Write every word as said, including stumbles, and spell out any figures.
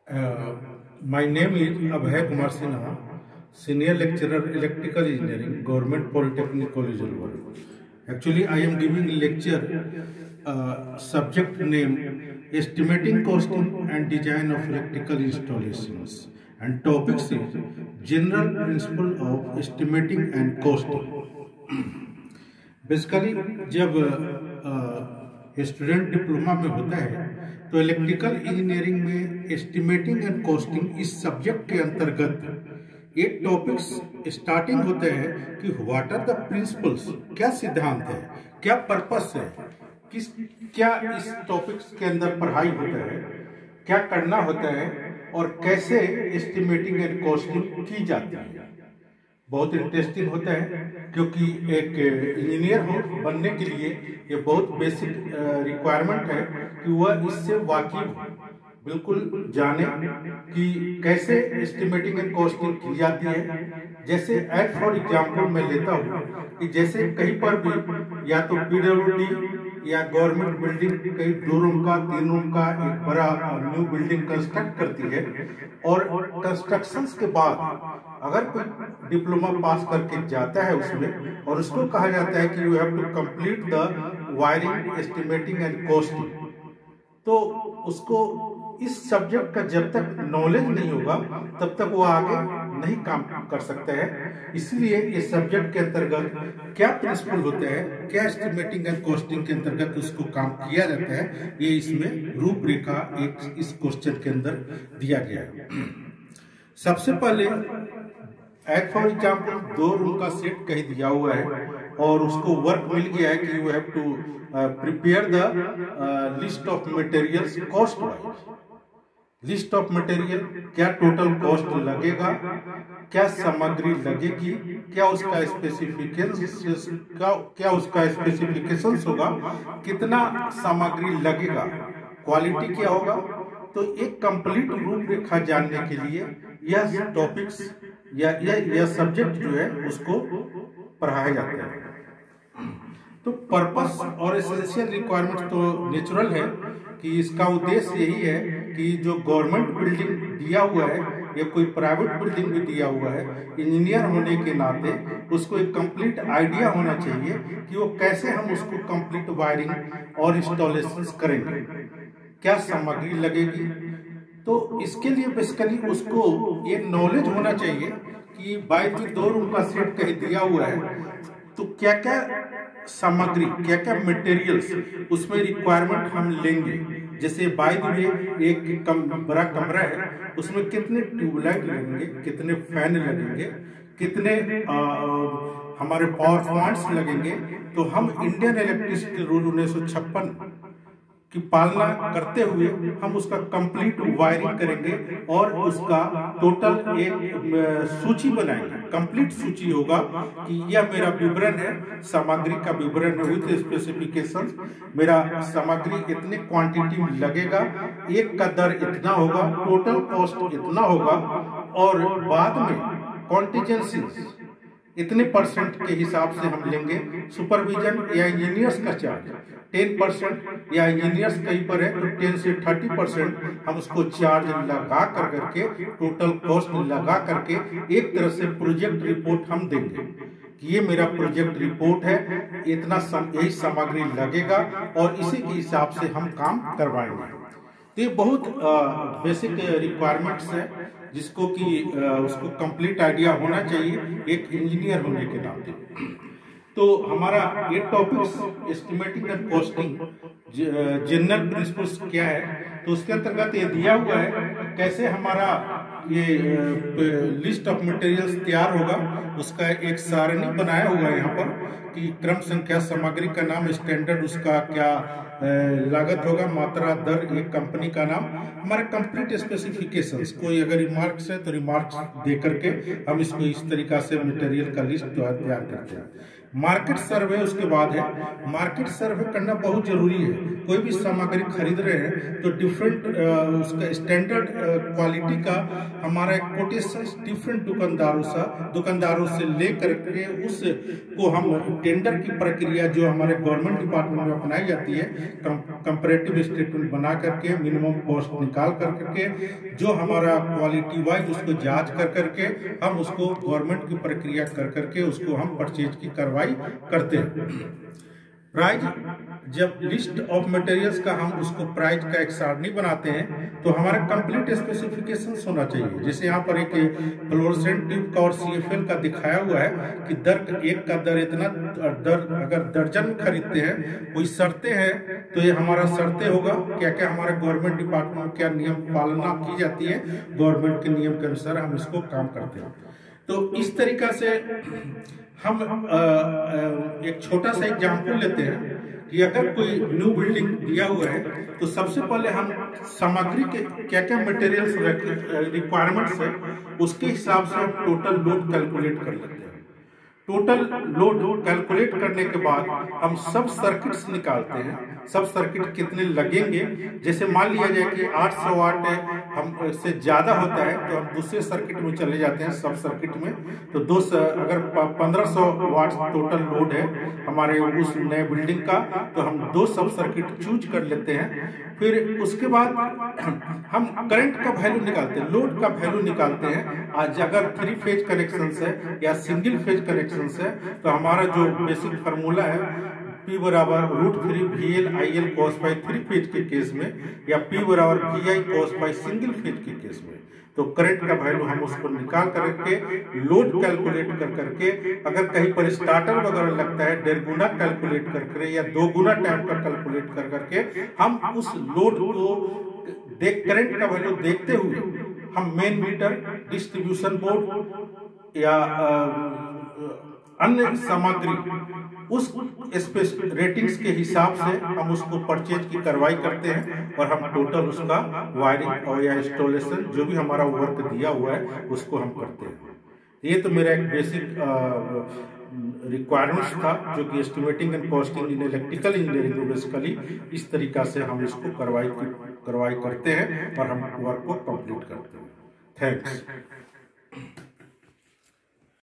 Uh, my name is Abhay Kumar Sinha, Senior Lecturer Electrical Engineering, Government Polytechnic College Alwar. Actually, I am giving a lecture, uh, subject name Estimating Costing and Design of Electrical Installations, and topics is General Principle of Estimating and Costing. Basically जब student diploma में होता है तो electrical engineering में estimating and costing इस subject के अंतर्गत एक टॉपिक्स स्टार्टिंग होते हैं कि व्हाट आर द प्रिंसिपल्स, क्या सिद्धांत है, क्या पर्पस है, किस क्या इस टॉपिक्स के अंदर पढ़ाई होता है, क्या करना होता है और कैसे एस्टिमेटिंग एंड कॉस्टिंग की जाती है। बहुत इंटरेस्टिंग होता है क्योंकि एक इंजीनियर हो बनने के लिए ये बहुत बेसिक रिक्वायरमेंट है कि वह इससे वाकिफ बिल्कुल जाने कि कैसे एस्टिमेटिंग एंड कॉस्टिंग की जाती है। जैसे एज फॉर एग्जांपल मैं लेता हूँ कि जैसे कहीं पर भी या तो पीडब्ल्यूडी या गवर्नमेंट बिल्डिंग कई दो रूम का तीन रूम का एक बड़ा न्यू बिल्डिंग कंस्ट्रक्ट करती है और कंस्ट्रक्शन के बाद अगर कोई डिप्लोमा पास करके जाता है उसमें और उसको कहा जाता है कि you have to complete the wiring estimating and costing, तो उसको इस सब्जेक्ट का जब तक नॉलेज नहीं होगा तब तक वो आगे नहीं काम कर सकता है। इसलिए इस सब्जेक्ट के अंतर्गत क्या प्रिंसिपल होते हैं, क्या एस्टिमेटिंग एंड कॉस्टिंग के अंतर्गत उसको काम किया जाता है, ये इसमें रूपरेखा एक इस क्वेश्चन के अंदर दिया गया है। सबसे पहले एज फॉर एग्जाम्पल दो रूम का सेट कहीं दिया हुआ है और उसको वर्क मिल गया है कि you have to prepare the list of materials cost wise. List of material, क्या टोटल कॉस्ट लगेगा, क्या सामग्री लगेगी, क्या उसका स्पेसिफिकेशन क्या, क्या उसका स्पेसिफिकेशंस होगा, कितना सामग्री लगेगा, क्वालिटी क्या होगा। तो एक कंप्लीट रूपरेखा जानने के लिए यह टॉपिक्स या यह यह सब्जेक्ट जो है उसको पढ़ाया जाता है। तो पर्पस और एसेंशियल रिक्वायरमेंट तो नेचुरल है कि इसका उद्देश्य यही है कि जो गवर्नमेंट बिल्डिंग दिया हुआ है या कोई प्राइवेट बिल्डिंग भी दिया हुआ है, इंजीनियर होने के नाते उसको एक कंप्लीट आइडिया होना चाहिए कि वो कैसे हम उसको कंप्लीट वायरिंग और इंस्टॉलेशन करेंगे, क्या सामग्री लगेगी। तो इसके लिए बेसिकली उसको ये नॉलेज होना चाहिए कि बाय द दो रूम का सेट कहीं दिया हुआ है तो क्या क्या सामग्री, क्या क्या मटेरियल्स उसमें रिक्वायरमेंट हम लेंगे। जैसे बाय द वे एक कम बड़ा कमरा है, उसमें कितने ट्यूबलाइट लगेंगे, कितने फैन लगेंगे, कितने आ, हमारे पावर प्लांट्स लगेंगे। तो हम इंडियन इलेक्ट्रिसिटी रूल उन्नीस सौ छप्पन की पालना करते हुए हम उसका कंप्लीट वायरिंग करेंगे और उसका टोटल एक सूची बनाएंगे। कंप्लीट सूची होगा कि यह मेरा विवरण है, सामग्री का विवरण है विथ स्पेसिफिकेशंस, मेरा सामग्री इतने क्वांटिटी में लगेगा, एक का दर इतना होगा, टोटल कॉस्ट इतना होगा और बाद में कॉन्टिजेंसी इतने परसेंट के हिसाब से हम लेंगे। सुपरविजन या इंजीनियर्स का चार्ज टेन परसेंट या इंजीनियर्स कहीं पर है तो टेन से थर्टी परसेंट हम उसको चार्ज लगा कर करके टोटल कॉस्ट लगा करके एक तरह से प्रोजेक्ट रिपोर्ट हम देंगे कि ये मेरा प्रोजेक्ट रिपोर्ट है, इतना सम, यही सामग्री लगेगा और इसी के हिसाब से हम काम करवाएंगे। तो ये बहुत बेसिक रिक्वायरमेंट्स है जिसको कि उसको कंप्लीट आइडिया होना चाहिए एक इंजीनियर होने के नाते। तो हमारा ये topics estimating and costing general principles क्या है, तो उसके अंतर्गत ये दिया हुआ है कैसे हमारा ये लिस्ट ऑफ मटेरियल्स तैयार होगा। उसका एक सारणी बनाया हुआ है यहाँ पर कि क्रम संख्या, सामग्री का नाम, स्टैंडर्ड उसका क्या लागत होगा, मात्रा, दर, एक कंपनी का नाम, हमारे कंप्लीट स्पेसिफिकेशंस। कोई अगर रिमार्क्स है तो रिमार्क्स दे करके हम इसको इस तरीका से मटेरियल का लिस्ट तैयार करते हैं। मार्केट सर्वे उसके बाद है। मार्केट सर्वे करना बहुत जरूरी है। कोई भी सामग्री खरीद रहे हैं तो डिफरेंट उसका स्टैंडर्ड क्वालिटी का हमारा कोटेशन डिफरेंट दुकानदारों से दुकानदारों से ले करके उसको हम टेंडर की प्रक्रिया जो हमारे गवर्नमेंट डिपार्टमेंट में अपनाई जाती है, कंपैरेटिव स्टेटमेंट बना करके मिनिमम कॉस्ट निकाल कर करके जो हमारा क्वालिटी वाइज उसको जांच कर करके हम उसको गवर्नमेंट की प्रक्रिया कर करके उसको हम परचेज की कार्रवाई करते हैं। प्राइज, जब लिस्ट ऑफ मटेरियल्स का हम उसको प्राइज का एक सारणी बनाते हैं तो हमारा कंप्लीट स्पेसिफिकेशंस होना चाहिए। जैसे यहाँ पर एक फ्लोरोसेंट ट्यूब का और सीएफएल का दिखाया हुआ है कि दर एक का दर इतना, दर अगर दर्जन खरीदते हैं, कोई शर्तें हैं तो ये हमारा शर्तें होगा, क्या क्या हमारे गवर्नमेंट डिपार्टमेंट में क्या नियम पालना की जाती है, गवर्नमेंट के नियम के अनुसार हम इसको काम करते हैं। तो इस तरीका से हम आ, आ, एक छोटा सा एग्जाम्पल लेते हैं कि अगर कोई न्यू बिल्डिंग दिया हुआ है तो सबसे पहले हम सामग्री के क्या क्या मटेरियल्स रिक्वायरमेंट्स है उसके हिसाब से हम टोटल लोड कैलकुलेट कर लेते हैं। टोटल लोड कैलकुलेट करने के बाद हम सब सर्किट्स निकालते हैं, सब सर्किट कितने लगेंगे। जैसे मान लिया जाए कि आठ सौ वाट हम से ज्यादा होता है तो हम दूसरे सर्किट में चले जाते हैं, सब सर्किट में। तो दो अगर पंद्रह सौ वाट टोटल लोड है हमारे उस नए बिल्डिंग का तो हम दो सब सर्किट चूज कर लेते हैं। फिर उसके बाद हम करंट का वैल्यू निकालते हैं, लोड का वैल्यू निकालते हैं। आज अगर थ्री फेज कनेक्शन है या सिंगल फेज कनेक्शन है तो हमारा जो बेसिक फार्मूला है P बराबर root three V L I L cos by three phase के केस में या P बराबर V I cos by single phase के केस में। तो करंट का वैल्यू हम उसको निकाल करके लोड कैलकुलेट कर करके अगर कहीं पर स्टार्टर वगैरह लगता है डेढ़ गुना कैलकुलेट करके या दो गुना टाइम का कैलकुलेट कर करके हम उस लोड को देख करंट का वैल्यू देखते हुए हम मेन मीटर, डिस्ट्रीब्यूशन बोर्ड या अन्य सामग्री उस स्पेस रेटिंग्स के हिसाब से हम उसको परचेज की कार्रवाई करते हैं और हम टोटल उसका वायरिंग और या इंस्टॉलेशन जो भी हमारा वर्क दिया हुआ है उसको हम करते हैं। ये तो मेरा एक बेसिक रिक्वायरमेंट्स था जो कि estimating and costing in electrical engineering में बेसिकली इस तरीका से हम इसको कार्रवाई कार्रवाई करते हैं और हम वर्क को कंप्लीट करते हैं। थैंक्स।